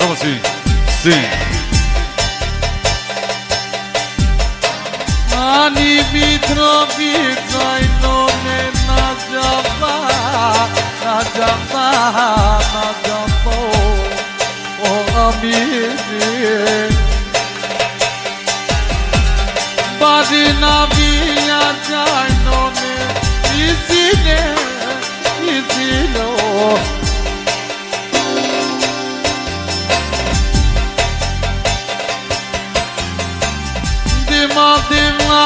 Vamos sim, sim. Ani mitrovi zainone na japa, oh amiri. Badi na via zainone, izilo. Dima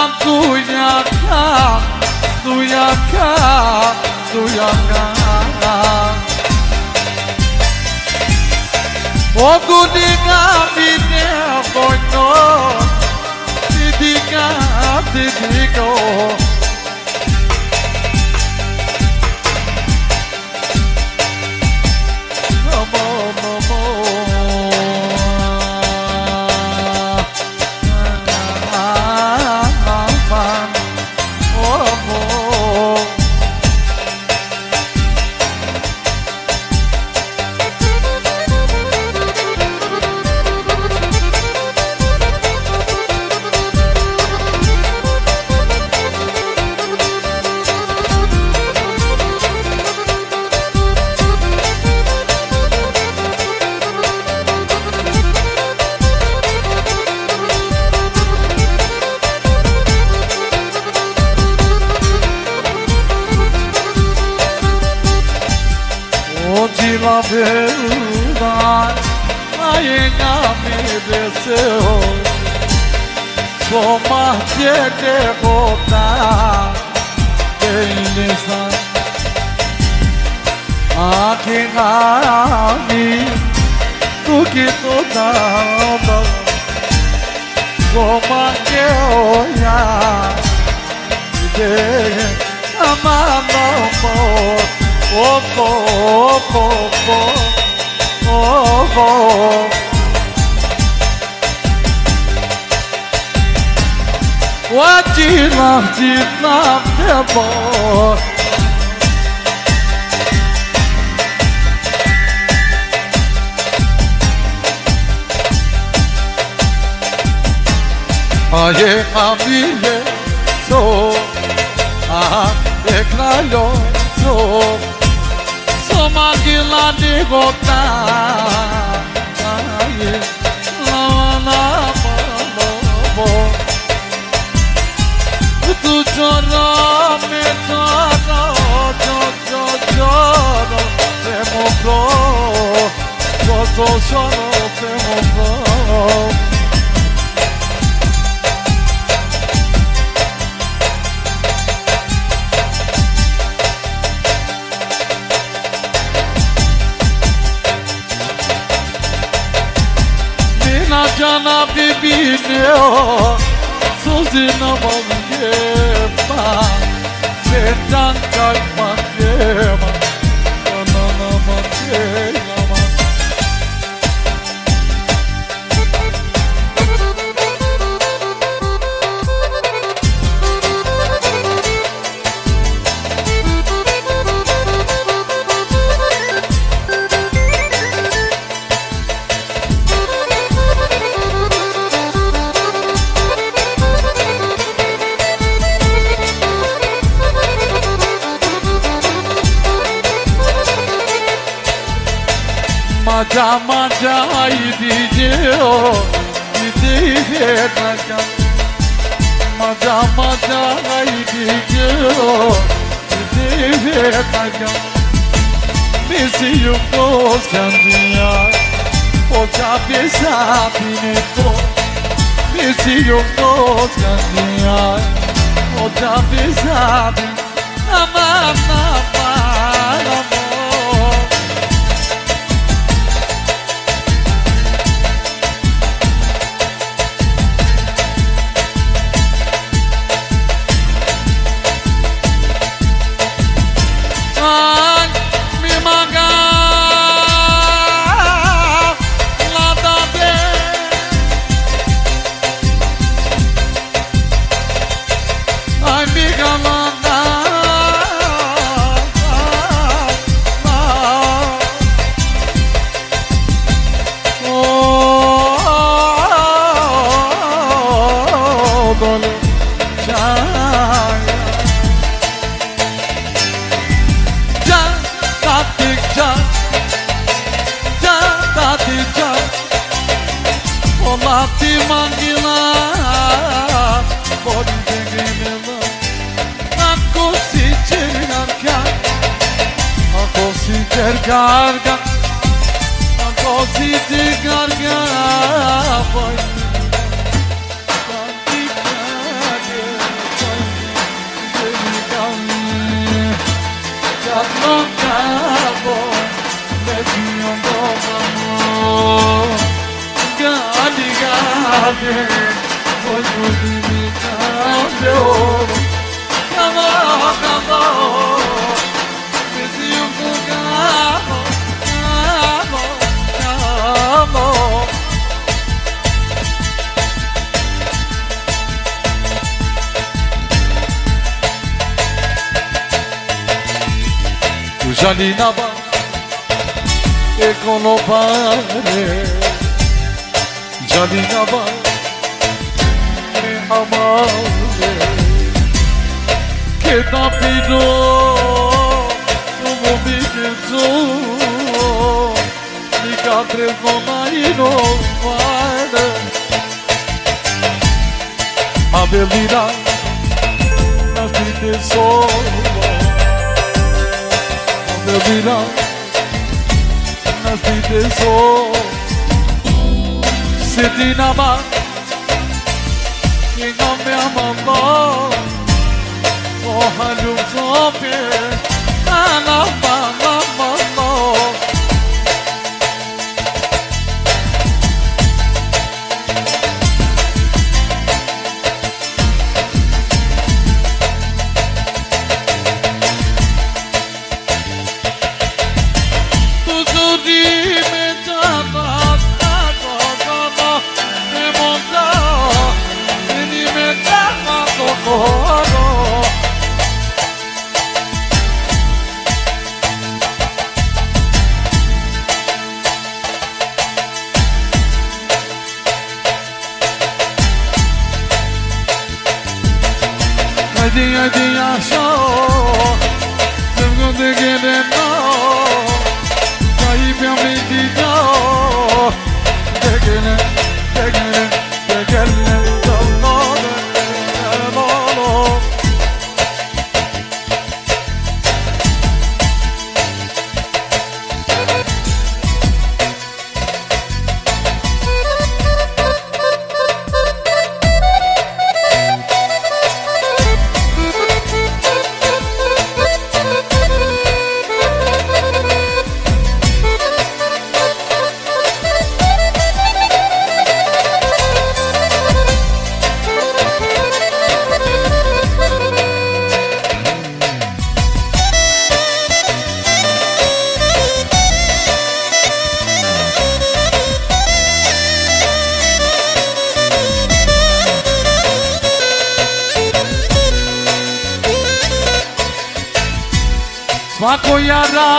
tuyaka Ogu diga bine boino Didiga la verdad Ayenga mi deseo Soma tiene gota De insan Aquí nami Tu quito dama Soma que oya De amor Wajilam tebo Aye amile so declaro so Magila de gota, la tu choro me choro, te mokro, choro te mokro. Jana bibineo Suzina mangema Setan kak mangema Jana mangema Maja idijeo idije naja Maja idijeo idije naja Misi yungos kandiya Ocha pesa pineto Misi yungos kandiya Ocha pesa pineto Ama Taticha Olati mangila Bori dengemela Ako si chergarga Ako si chergarga Ako si chergarga Bori Jalina ba e kono pare Jalina ba e amare che da pido como mi tu mi catre no vale Abelina nascite solo Abelina nascite solo Sedina ba que não me amou Oh halum sope Ana mama Dia show Tengo de querer no Caí mi amigo De querer Svako jara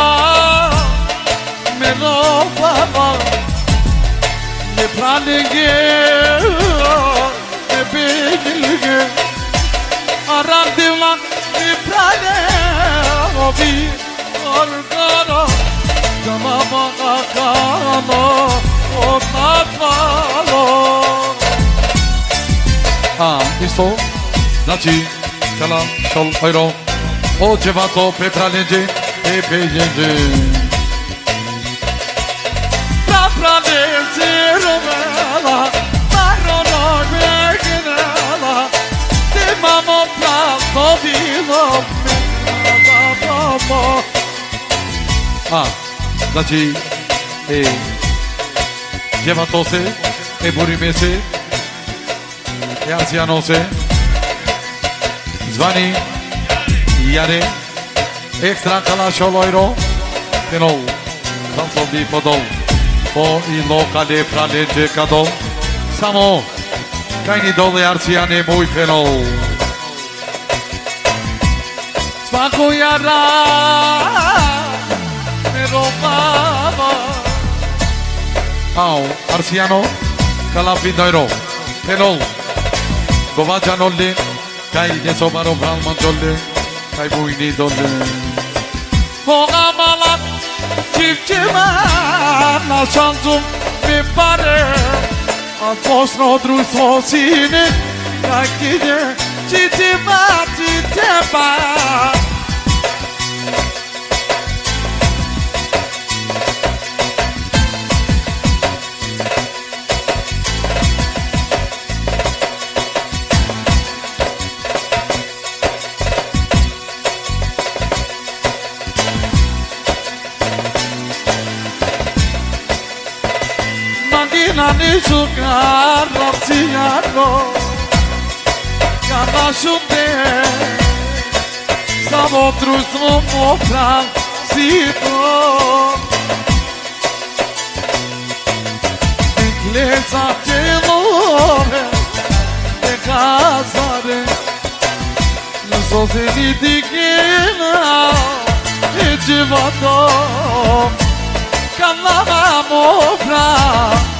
me robava Ne pranege Ne benilge Arandila ne prane Obi organa Zamama akano Otakalo Isto Znači Kala Šol Hojro O djevato Pepralenđe, Pepejenđe Prapralenđe rovela, Marono vegenela Te mamo pravno bilo Mena mamo Znači djevato se, burime se Anciano se Zvani Jare, extra calașoloiro, pe nou, canțon de podou, po i locale pralege cadou, samo, caini dole arțiane mui pe nou. Sfacu iara, me robava, au, arțiano, calafindoiro, pe nou, govaja nolle, cai de sobaro bral manjolle, Kai buini dole Hoga malat shanzum mi pare a fost rodru svosine kakide ti mati teba Nani jugar rapciano Kana shunde Samo društvo mokram sito Ingleza telore Te kazare Zozeni digena E civato Kana mokram